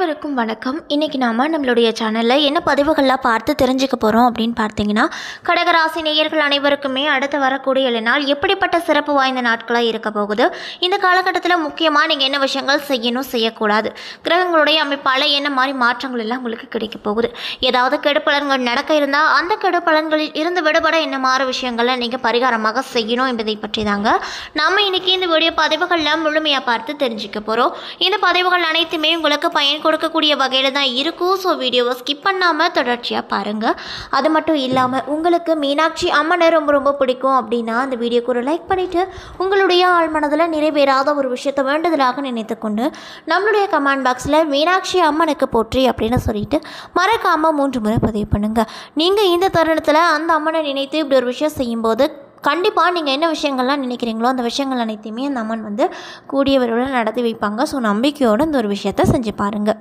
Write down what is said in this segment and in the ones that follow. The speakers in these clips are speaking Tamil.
அனைவருக்கும் வணக்கம். இன்றைக்கி நாம் நம்மளுடைய சேனலில் என்ன பதிவுகள்லாம் பார்த்து தெரிஞ்சுக்க போகிறோம் அப்படின்னு பார்த்தீங்கன்னா, கடகராசி நேயர்கள் அனைவருக்குமே அடுத்து வரக்கூடிய 7 நாள் எப்படிப்பட்ட சிறப்பு வாய்ந்த நாட்களாக இருக்க போகுது, இந்த காலகட்டத்தில் முக்கியமாக நீங்கள் என்ன விஷயங்கள் செய்யணும் செய்யக்கூடாது, கிரகங்களுடைய அமைப்பால் என்ன மாதிரி மாற்றங்கள் எல்லாம் உங்களுக்கு கிடைக்க போகுது, ஏதாவது கெடுபலன்கள் நடக்க இருந்தால் அந்த கெடுபலன்களில் இருந்து விடுபட என்ன மாதிரி விஷயங்களை நீங்கள் பரிகாரமாக செய்யணும் என்பதை பற்றி தாங்க நம்ம இன்றைக்கி இந்த வீடியோ பதிவுகளில் முழுமையாக பார்த்து தெரிஞ்சுக்க போகிறோம். இந்த பதிவுகள் அனைத்துமே உங்களுக்கு பயன் கொடுக்கக்கூடிய வகையில் தான் இருக்கும். ஸோ வீடியோவை ஸ்கிப் பண்ணாமல் தொடர்ச்சியாக பாருங்கள். அது மட்டும் இல்லாமல் உங்களுக்கு மீனாட்சி அம்மனை ரொம்ப பிடிக்கும் அப்படின்னா அந்த வீடியோக்கு ஒரு லைக் பண்ணிவிட்டு உங்களுடைய ஆழ்மனதில் நிறைவேறாத ஒரு விஷயத்தை வேண்டுதலாக நினைத்து கொண்டு நம்மளுடைய கமெண்ட் பாக்ஸில் மீனாட்சி அம்மனுக்கு போற்றி அப்படின்னு சொல்லிட்டு மறக்காமல் 3 முறை பதிவு பண்ணுங்கள். நீங்கள் இந்த தருணத்தில் அந்த அம்மனை நினைத்து இப்படி ஒரு விஷயம் செய்யும்போது கண்டிப்பாக நீங்கள் என்ன விஷயங்கள்லாம் நினைக்கிறீங்களோ அந்த விஷயங்கள் அனைத்தையுமே அந்த அம்மன் வந்து கூடிய விரைவில் நடத்தி வைப்பாங்க. ஸோ நம்பிக்கையோடு இந்த ஒரு விஷயத்தை செஞ்சு பாருங்கள்.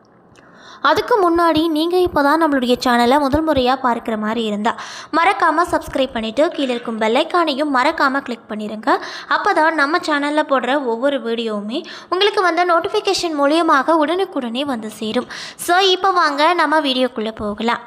அதுக்கு முன்னாடி நீங்கள் இப்போ தான் நம்மளுடைய சேனலை முதல் முறையாக பார்க்குற மாதிரி இருந்தால் மறக்காமல் சப்ஸ்கிரைப் பண்ணிவிட்டு கீழே இருக்கும் பெல்லைக்கானையும் மறக்காமல் கிளிக் பண்ணிடுங்க. அப்போ தான் நம்ம சேனலில் போடுற ஒவ்வொரு வீடியோவுமே உங்களுக்கு வந்து நோட்டிஃபிகேஷன் மூலியமாக உடனுக்குடனே வந்து சேரும். ஸோ இப்போ வாங்க நம்ம வீடியோக்குள்ளே போகலாம்.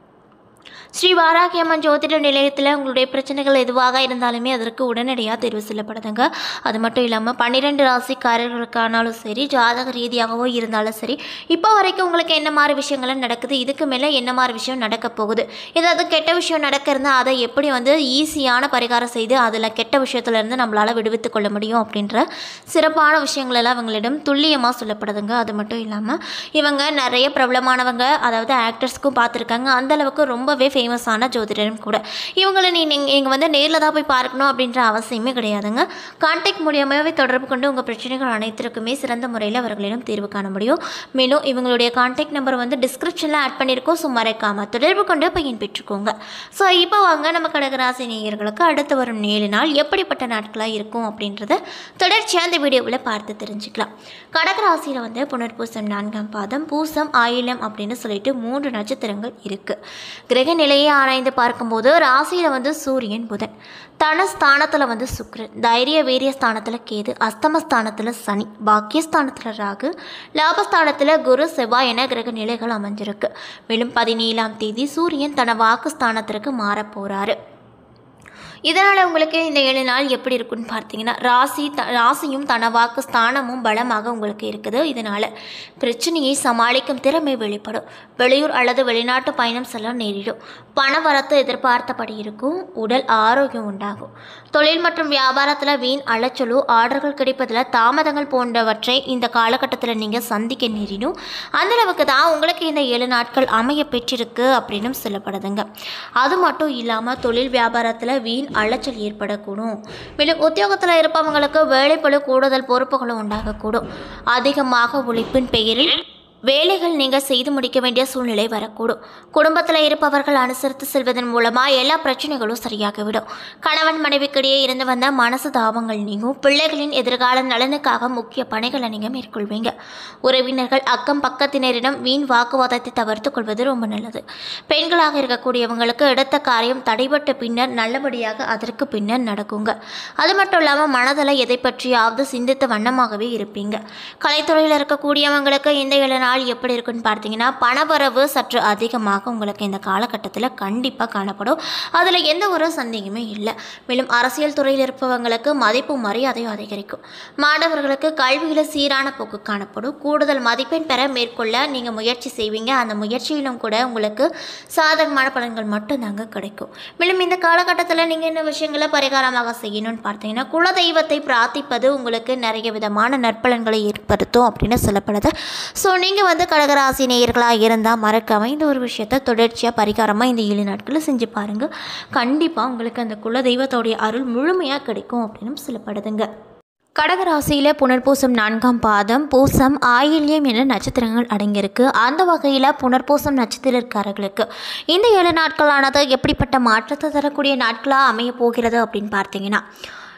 ஸ்ரீ வாராகி அம்மன் ஜோதிட நிலையத்தில் உங்களுடைய பிரச்சனைகள் எதுவாக இருந்தாலுமே அதற்கு உடனடியாக தேர்வு செய்யப்படுதுங்க. அது மட்டும் இல்லாமல் 12 ராசிக்காரர்களுக்கானாலும் சரி, ஜாதக ரீதியாகவோ இருந்தாலும் சரி, இப்போ வரைக்கும் உங்களுக்கு என்ன மாதிரி விஷயங்கள்லாம் நடக்குது, இதுக்கு மேலே என்ன மாதிரி விஷயம் நடக்க போகுது, ஏதாவது கெட்ட விஷயம் நடக்க இருந்தால் அதை எப்படி வந்து ஈஸியான பரிகாரம் செய்து அதில் கெட்ட விஷயத்துலேருந்து நம்மளால் விடுவித்து கொள்ள முடியும் அப்படின்ற சிறப்பான விஷயங்களெல்லாம் அவங்களிடம் துல்லியமாக சொல்லப்படுதுங்க. அது மட்டும் இல்லாமல் இவங்க நிறைய பிரபலமானவங்க, அதாவது ஆக்டர்ஸ்க்கும் பார்த்துருக்காங்க. அந்தளவுக்கு ரொம்பவே ஃபேமஸான ஜோதிடரும் கூட. இவங்களை நீங்கள் வந்து நேரில் தான் போய் பார்க்கணும் அப்படின்ற அவசியமே கிடையாதுங்க. கான்டாக்ட் மூலியமாகவே தொடர்பு கொண்டு உங்கள் பிரச்சனைகள் அனைத்திற்குமே சிறந்த முறையில் அவர்களிடம் தீர்வு காண முடியும். மேலும் இவங்களுடைய கான்டாக்ட் நம்பர் வந்து டிஸ்கிரிப்ஷனில் ஆட் பண்ணியிருக்கோம். ஸோ மறக்காமல் தொடர்பு கொண்டு பயன் பெற்றுக்கோங்க. ஸோ இப்போ வாங்க நம்ம கடகராசி நேயர்களுக்கு அடுத்து வரும் 7 நாள் எப்படிப்பட்ட நாட்களாக இருக்கும் அப்படின்றத தொடர்ச்சியாக அந்த வீடியோவில் பார்த்து தெரிஞ்சுக்கலாம். கடகராசியில் வந்து புனர்பூசம் 4ஆம் பாதம், பூசம், ஆயில்யம் அப்படின்னு சொல்லிட்டு 3 நட்சத்திரங்கள் இருக்குது. கிரக நிலையை ஆராய்ந்து பார்க்கும்போது ராசியில் வந்து சூரியன், புதன், தனஸ்தானத்தில் வந்து சுக்கிரன், தைரிய வீரிய ஸ்தானத்தில் கேது, அஸ்தமஸ்தானத்தில் சனி, பாக்கியஸ்தானத்தில் ராகு, லாபஸ்தானத்தில் குரு, செவ்வாய் என கிரக நிலைகள் அமைஞ்சிருக்கு. மேலும் 17ஆம் தேதி சூரியன் தன வாக்கு ஸ்தானத்திற்கு மாறப்போகிறாரு. இதனால் உங்களுக்கு இந்த 7 நாள் எப்படி இருக்குன்னு பார்த்தீங்கன்னா, ராசியும் தன வாக்கு ஸ்தானமும் பலமாக உங்களுக்கு இருக்குது. இதனால் பிரச்சனையை சமாளிக்கும் திறமை வெளிப்படும். வெளியூர் அல்லது வெளிநாட்டு பயணம் செல்ல நேரிடும். பண வரத்து எதிர்பார்த்தபடி இருக்கும். உடல் ஆரோக்கியம் உண்டாகும். தொழில் மற்றும் வியாபாரத்தில் வீண் அலைச்சலோ, ஆர்டர்கள் கிடைப்பதில் தாமதங்கள் போன்றவற்றை இந்த காலகட்டத்தில் நீங்கள் சந்திக்க நேரிடும். அந்தளவுக்கு தான் உங்களுக்கு இந்த 7 நாட்கள் அமைய பெற்றிருக்கு அப்படின்னு சொல்லப்படுதுங்க. அது மட்டும் இல்லாமல் தொழில் வியாபாரத்தில் வீண் அலைச்சல் ஏற்படக்கூடும். மேலும் உத்தியோகத்தில் இருப்பவங்களுக்கு வேலைப்பளு கூடுதல் பொறுப்புகளும் உண்டாகக்கூடும். அதிகமாக உழைப்பின் பெயரில் வேலைகள் நீங்கள் செய்து முடிக்க வேண்டிய சூழ்நிலை வரக்கூடும். குடும்பத்தில் இருப்பவர்கள் அனுசரித்து செல்வதன் மூலமாக எல்லா பிரச்சனைகளும் சரியாகிவிடும். கணவன் மனைவிக்கிடையே இருந்து வந்த மனசு தாபங்கள் நீங்கும். பிள்ளைகளின் எதிர்கால நலனுக்காக முக்கிய பணிகளை நீங்கள் மேற்கொள்வீங்க. உறவினர்கள் அக்கம் பக்கத்தினரிடம் வீண் வாக்குவாதத்தை தவிர்த்து கொள்வது ரொம்ப நல்லது. பெண்களாக இருக்கக்கூடியவங்களுக்கு எடுத்த காரியம் தடைபட்ட பின்னர் நல்லபடியாக அதற்கு பின்னர் நடக்குங்க. அது மட்டும் இல்லாமல் மனதில் எதை பற்றியாவது சிந்தித்த வண்ணமாகவே இருப்பீங்க. கலைத்துறையில் இருக்கக்கூடியவங்களுக்கு இந்த 7 நாள் எப்படி இருக்குன்னு பார்த்தீங்கன்னா, பணவரவு சற்று அதிகமாக உங்களுக்கு இந்த காலகட்டத்தில் கண்டிப்பாக காணப்படும். அதில் எந்த ஒரு சந்தேகமே இல்லை. மேலும் அரசியல் துறையில் இருப்பவங்களுக்கு மதிப்பு மரியாதையும் அதிகரிக்கும். மாணவர்களுக்கு கல்வியில் சீரான போக்கு காணப்படும். கூடுதல் மதிப்பெண் பெற மேற்கொள்ள நீங்கள் முயற்சி செய்வீங்க. அந்த முயற்சியிலும் கூட உங்களுக்கு சாதகமான பலன்கள் மட்டும்தாங்க கிடைக்கும். மேலும் இந்த காலகட்டத்தில் நீங்கள் என்ன விஷயங்களை பரிகாரமாக செய்யணும்னு பார்த்தீங்கன்னா, குலதெய்வத்தை பிரார்த்திப்பது உங்களுக்கு நிறைய விதமான நற்பலன்களை ஏற்படுத்தும் அப்படின்னு சொல்லப்படுது. ஸோ நீங்கள் வந்து கடகராசி நேயர்களாக இருந்தால் மறக்காமல் இந்த ஒரு விஷயத்தை தொடர்ச்சியாக பரிகாரமாக இந்த 7 நாட்களில் செஞ்சு பாருங்கள். கண்டிப்பாக உங்களுக்கு அந்த குலதெய்வத்தோடைய அருள் முழுமையாக கிடைக்கும் அப்படின்னு சொல்லப்படுதுங்க. கடகராசியில் புனர்பூசம் 4ஆம் பாதம், பூசம், ஆயில்யம் என நட்சத்திரங்கள் அடங்கியிருக்கு. அந்த வகையில் புனர்பூசம் நட்சத்திரக்காரர்களுக்கு இந்த 7 நாட்களானது எப்படிப்பட்ட மாற்றத்தை தரக்கூடிய நாட்களாக அமைய போகிறது அப்படின்னு பார்த்தீங்கன்னா,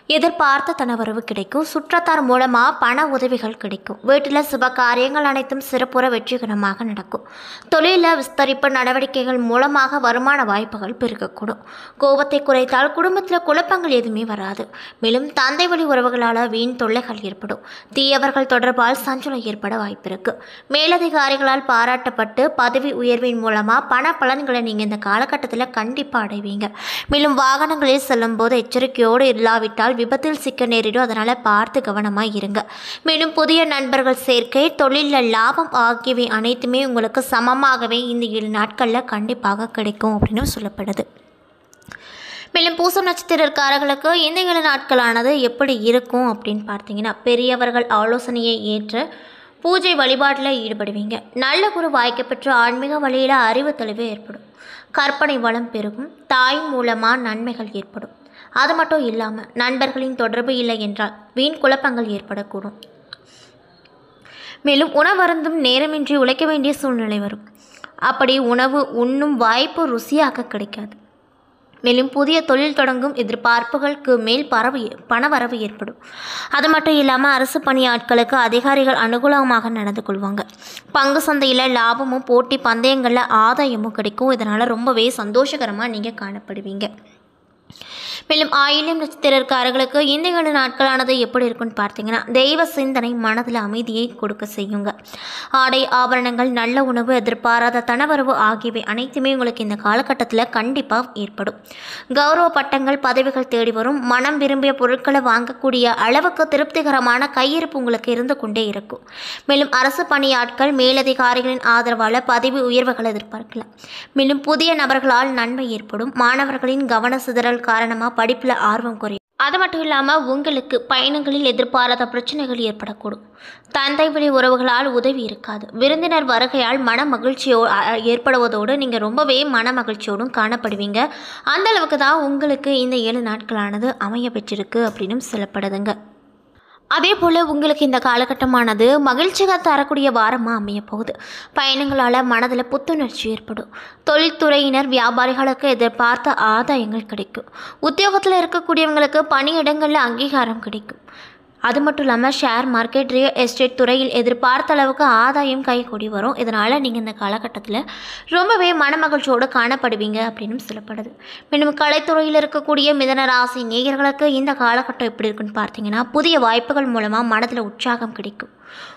எதிர்பார்த்த தனவரவு கிடைக்கும். சுற்றத்தார் மூலமாக பண உதவிகள் கிடைக்கும். வீட்டில் சுப காரியங்கள் அனைத்தும் சிறப்புற வெற்றிகரமாக நடக்கும். தொழிலில் விஸ்தரிப்பு நடவடிக்கைகள் மூலமாக வருமான வாய்ப்புகள் பெருகக்கூடும். கோபத்தை குறைத்தால் குடும்பத்தில் குழப்பங்கள் எதுவுமே வராது. மேலும் தந்தை வழி உறவுகளால் வீண் தொல்லைகள் ஏற்படும். தீயவர்கள் தொடர்பால் சஞ்சலம் ஏற்பட வாய்ப்பு இருக்கு. மேலதிகாரிகளால் பாராட்டப்பட்டு பதவி உயர்வின் மூலமாக பண பலன்களை நீங்கள் இந்த காலகட்டத்தில் கண்டிப்பாக அடைவீங்க. மேலும் வாகனங்களில் செல்லும் போது எச்சரிக்கையோடு இல்லாவிட்டால் விபத்தில் சிக்க நேரிடும். அதனால் பார்த்து கவனமாக இருங்க. மேலும் புதிய நண்பர்கள் சேர்க்கை, தொழிலில் லாபம் ஆகியவை அனைத்துமே உங்களுக்கு சமமாகவே இந்த 7 நாட்களில் கண்டிப்பாக கிடைக்கும் அப்படின்னு சொல்லப்படுது. மேலும் பூசம் நட்சத்திரக்காரர்களுக்கு இந்த 7 நாட்களானது எப்படி இருக்கும் அப்படின்னு பார்த்தீங்கன்னா, பெரியவர்கள் ஆலோசனையை ஏற்று பூஜை வழிபாட்டில் ஈடுபடுவீங்க. நல்ல குரு வாய்க்க பெற்று ஆன்மீக வழியில் அறிவு தெளிவு ஏற்படும். கற்பனை வளம் பெருகும். தாய் மூலமாக நன்மைகள் ஏற்படும். அது மட்டும் இல்லாமல் நண்பர்களின் தொடர்பு இல்லை என்றால் வீண் குழப்பங்கள் ஏற்படக்கூடும். மேலும் உணவருந்தும் நேரமின்றி உழைக்க வேண்டிய சூழ்நிலை வரும். அப்படி உணவு உண்ணும் வாய்ப்பு ருசியாக கிடைக்காது. மேலும் புதிய தொழில் தொடங்கும் எதிர்பார்ப்புகளுக்கு மேல் பணவரவு ஏற்படும். அது மட்டும் இல்லாமல் அரசு பணியாட்களுக்கு அதிகாரிகள் அனுகூலமாக நடந்து கொள்வாங்க. பங்கு சந்தையில் லாபமும் போட்டி பந்தயங்களில் ஆதாயமும் கிடைக்கும். இதனால் ரொம்பவே சந்தோஷகரமாக நீங்கள் காணப்படுவீங்க. மேலும் ஆயில்யம் நட்சத்திரக்காரர்களுக்கு இந்த 7 நாட்களானது எப்படி இருக்குன்னு பார்த்தீங்கன்னா, தெய்வ சிந்தனை மனதில் அமைதியை கொடுக்க செய்யுங்க. ஆடை ஆபரணங்கள், நல்ல உணவு, எதிர்பாராத தனவரவு ஆகியவை அனைத்துமே உங்களுக்கு இந்த காலகட்டத்தில் கண்டிப்பாக ஏற்படும். கௌரவ பட்டங்கள், பதவிகள் தேடி வரும். மனம் விரும்பிய பொருட்களை வாங்கக்கூடிய அளவுக்கு திருப்திகரமான கையிருப்பு உங்களுக்கு இருந்து கொண்டே இருக்கும். மேலும் அரசு பணியாட்கள், மேலதிகாரிகளின் ஆதரவால் பதவி உயர்வுகளை எதிர்பார்க்கலாம். மேலும் புதிய நபர்களால் நன்மை ஏற்படும். மாணவர்களின் கவன சிதறல் காரணமாக படிப்பில் ஆர்வம் குறையும். அது மட்டும் இல்லாமல் உங்களுக்கு பயணங்களில் எதிர்பாராத பிரச்சனைகள் ஏற்படக்கூடும். தந்தை வழி உறவுகளால் உதவி இருக்காது. விருந்தினர் வருகையால் மன ஏற்படுவதோடு நீங்கள் ரொம்பவே மன மகிழ்ச்சியோடும் காணப்படுவீங்க. அந்த அளவுக்கு தான் உங்களுக்கு இந்த 7 நாட்களானது அமைய பெற்றிருக்கு அப்படின்னு சொல்லப்படுதுங்க. அதே போல் உங்களுக்கு இந்த காலகட்டமானது மகிழ்ச்சிகள் தரக்கூடிய வாரமாக அமைய போகுது. பயணங்களால் மனதில் புத்துணர்ச்சி ஏற்படும். தொழில்துறையினர், வியாபாரிகளுக்கு எதிர்பார்த்த ஆதாயங்கள் கிடைக்கும். உத்தியோகத்தில் இருக்கக்கூடியவங்களுக்கு பணியிடங்களில் அங்கீகாரம் கிடைக்கும். அது மட்டும் இல்லாமல் ஷேர் மார்க்கெட், ரியல் எஸ்டேட் துறையில் எதிர்பார்த்த அளவுக்கு ஆதாயம் கைகூடி வரும். இதனால் நீங்கள் இந்த காலகட்டத்தில் ரொம்பவே மனமகிழ்ச்சியோடு காணப்படுவீங்க அப்படின்னு சொல்லப்படுது. மேலும் கலைத்துறையில் இருக்கக்கூடிய மிதன ராசி நேயர்களுக்கு இந்த காலகட்டம் எப்படி இருக்குன்னு பார்த்தீங்கன்னா, புதிய வாய்ப்புகள் மூலமாக மனதில் உற்சாகம் கிடைக்கும்.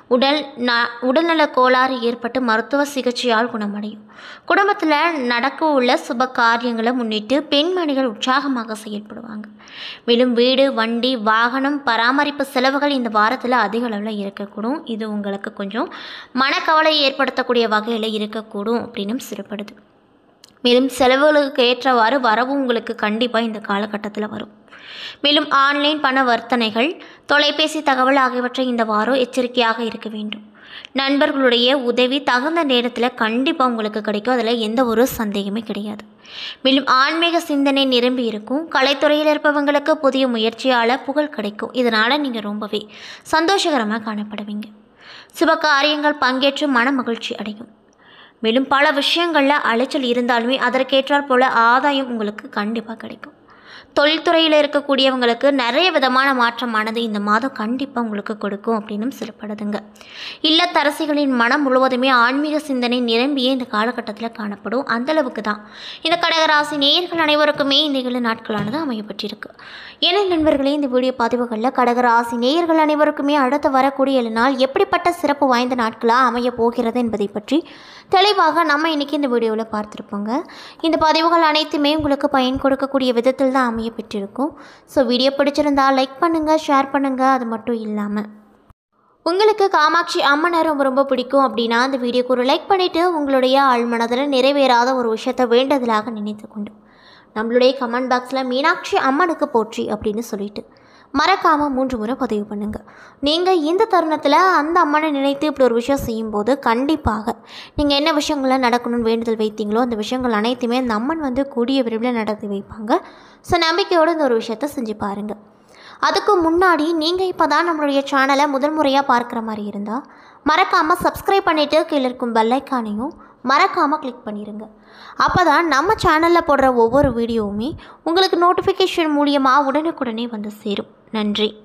உடல்நல கோளாறு ஏற்பட்டு மருத்துவ சிகிச்சையால் குணமடையும். குடும்பத்தில் நடக்க உள்ள சுப காரியங்களை முன்னிட்டு பெண்மணிகள் உற்சாகமாக செயல்படுவாங்க. மேலும் வீடு, வண்டி, வாகனம் பராமரிப்பு செலவுகள் இந்த வாரத்தில் அதிக அளவில் இருக்கக்கூடும். இது உங்களுக்கு கொஞ்சம் மனக்கவலை ஏற்படுத்தக்கூடிய வகையில் இருக்கக்கூடும் அப்படின்னு சிறப்படுது. மேலும் செலவுகளுக்கு ஏற்றவாறு வரவும் உங்களுக்கு கண்டிப்பாக இந்த காலகட்டத்தில் வரும். மேலும் ஆன்லைன் பண வர்த்தனைகள், தொலைபேசி தகவல் ஆகியவற்றை இந்த வாரம் எச்சரிக்கையாக இருக்க வேண்டும். நண்பர்களுடைய உதவி தகுந்த நேரத்தில் கண்டிப்பாக உங்களுக்கு கிடைக்கும். அதில் எந்த ஒரு சந்தேகமே கிடையாது. மேலும் ஆன்மீக சிந்தனை நிரம்பி இருக்கும். கலைத்துறையில் இருப்பவங்களுக்கு புதிய முயற்சியால் புகழ் கிடைக்கும். இதனால் நீங்கள் ரொம்பவே சந்தோஷகரமாக காணப்படுவீங்க. சுப காரியங்கள் பங்கேற்று மன மகிழ்ச்சி அடையும். மேலும் பல விஷயங்களில் அலைச்சல் இருந்தாலுமே அதற்கேற்றாற் போல ஆதாயம் உங்களுக்கு கண்டிப்பாக கிடைக்கும். தொழில்துறையில் இருக்கக்கூடியவங்களுக்கு நிறைய விதமான மாற்றமானது இந்த மாதம் கண்டிப்பாக உங்களுக்கு கொடுக்கும் அப்படின்னு சொல்லப்படுதுங்க. இல்லத்தரசிகளின் மனம் முழுவதுமே ஆன்மீக சிந்தனை நிரம்பியே இந்த காலகட்டத்தில் காணப்படும். அந்தளவுக்கு தான் இந்த கடகராசி நேயர்கள் அனைவருக்குமே இந்த 7 நாட்களானது அமையப்பட்டிருக்கு. ஏன்னா நண்பர்களே, இந்த வீடியோ பதிவுகளில் கடகராசி நேயர்கள் அனைவருக்குமே அடுத்து வரக்கூடிய 7 நாள் எப்படிப்பட்ட சிறப்பு வாய்ந்த நாட்களாக அமைய போகிறது என்பதை பற்றி தெளிவாக நம்ம இன்றைக்கி இந்த வீடியோவில் பார்த்துருப்போங்க. இந்த பதிவுகள் அனைத்துமே உங்களுக்கு பயன் கொடுக்கக்கூடிய விதத்தில் தான் அமைய பெற்றிருக்கும். ஸோ வீடியோ பிடிச்சிருந்தால் லைக் பண்ணுங்கள், ஷேர் பண்ணுங்கள். அது மட்டும் இல்லாமல் உங்களுக்கு காமாட்சி அம்மனை ரொம்ப பிடிக்கும் அப்படின்னா அந்த வீடியோக்கு ஒரு லைக் பண்ணிவிட்டு உங்களுடைய ஆழ்மனதில் நிறைவேறாத ஒரு விஷயத்தை வேண்டதிலாக நினைத்து கொண்டு நம்மளுடைய கமெண்ட் பாக்ஸில் மீனாட்சி அம்மனுக்கு போற்றி அப்படின்னு சொல்லிட்டு மறக்காமல் 3 முறை பதிவு பண்ணுங்கள். நீங்கள் இந்த தருணத்தில் அந்த அம்மனை நினைத்து இப்படி ஒரு விஷயம் செய்யும்போது கண்டிப்பாக நீங்கள் என்ன விஷயங்களை நடக்கணும்னு வேண்டுதல் வைத்தீங்களோ அந்த விஷயங்கள் அனைத்துமே அந்த அம்மன் கூடிய விரைவில் நடத்தி வைப்பாங்க. ஸோ நம்பிக்கையோடு இந்த ஒரு விஷயத்தை செஞ்சு பாருங்கள். அதுக்கு முன்னாடி நீங்கள் இப்போ தான் நம்மளுடைய சேனலை முதல் முறையாக பார்க்குற மாதிரி இருந்தால் மறக்காமல் சப்ஸ்கிரைப் பண்ணிவிட்டு கீழே இருக்கும் பெல் ஐக்கானையும் மறக்காமல் கிளிக் பண்ணிடுங்க. அப்போ தான் நம்ம சேனலில் போடுற ஒவ்வொரு வீடியோவுமே உங்களுக்கு நோட்டிஃபிகேஷன் மூலியமாக உடனுக்குடனே வந்து சேரும். நன்றி.